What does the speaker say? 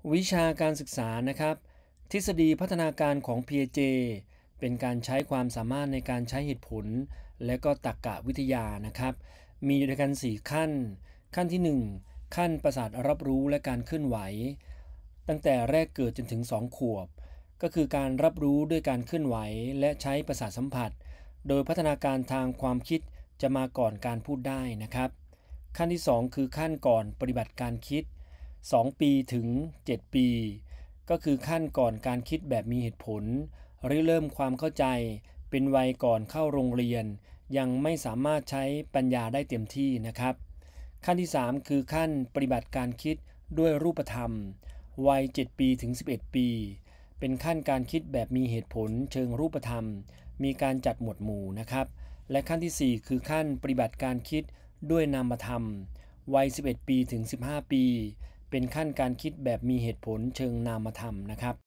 วิชาการศึกษานะครับทฤษฎีพัฒนาการของ Piaget เป็นการใช้ความสามารถในการใช้เหตุผลและก็ตรรกะวิทยานะครับมีอยู่ด้วยกัน4ขั้นขั้นที่1ขั้นประสาทรับรู้และการเคลื่อนไหวตั้งแต่แรกเกิดจนถึง2ขวบก็คือการรับรู้ด้วยการเคลื่อนไหวและใช้ประสาทสัมผัสโดยพัฒนาการทางความคิดจะมาก่อนการพูดได้นะครับขั้นที่2คือขั้นก่อนปฏิบัติการคิด2ปีถึง7ปีก็คือขั้นก่อนการคิดแบบมีเหตุผลเริ่มความเข้าใจเป็นวัยก่อนเข้าโรงเรียนยังไม่สามารถใช้ปัญญาได้เต็มที่นะครับขั้นที่3คือขั้นปฏิบัติการคิดด้วยรูปธรรมวัย7ปีถึง11ปีเป็นขั้นการคิดแบบมีเหตุผลเชิงรูปธรรมมีการจัดหมวดหมู่นะครับและขั้นที่4คือขั้นปฏิบัติการคิดด้วยนามธรรมวัย11ปีถึง15ปีเป็นขั้นการคิดแบบมีเหตุผลเชิงนามธรรมนะครับ